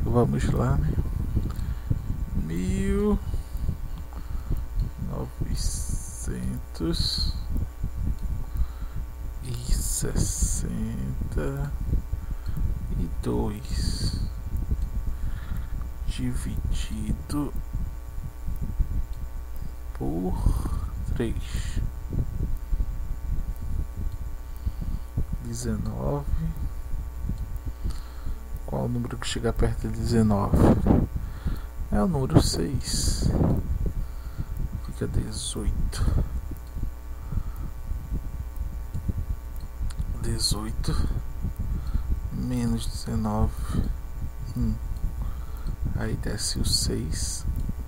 Vamos lá, né? 1962 dividido por 3, 19. Qual o número que chega perto de 19? É o número 6. Fica 18. 18 menos 19, 1. Aí desce o 6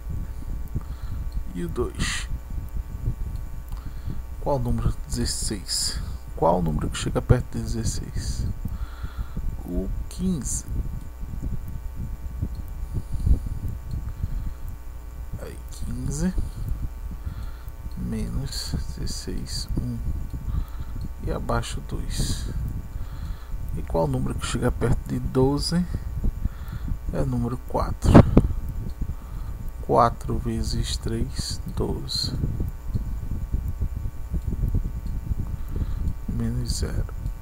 e o 2. Qual o número? 16. Qual o número que chega perto de 16? O 15. Aí 15 menos 16, 1. E abaixo 2. E qual o número que chega perto de 12? É o número 4. 4 vezes 3, 12. Menos 0.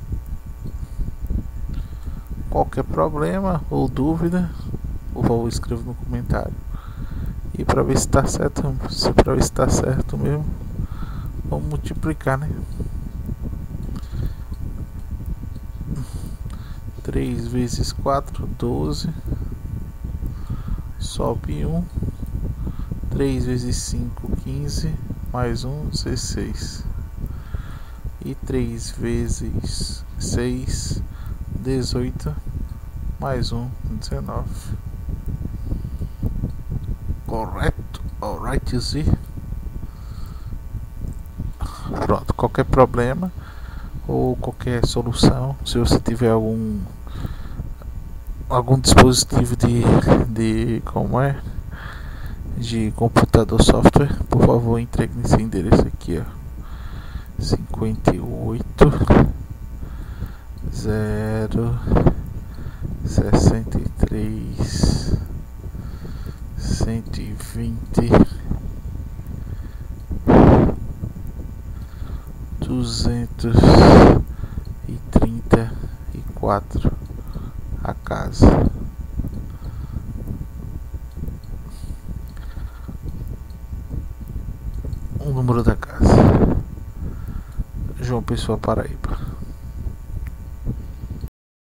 Qualquer problema ou dúvida, por favor, escreva no comentário. E para ver se está certo, para ver se está certo mesmo, vamos multiplicar, né? 3 vezes 4, 12. Sobe 1. 3 vezes 5, 15. Mais 1, 16. E 3 vezes 6, 18. Mais 1, 19. Correto? Alright, Z. Pronto, qualquer problema ou qualquer solução, se você tiver algum dispositivo de computador, software, por favor, entregue nesse endereço aqui, ó: 58 0 63 120 234 a casa. O número da casa: João Pessoa, Paraíba.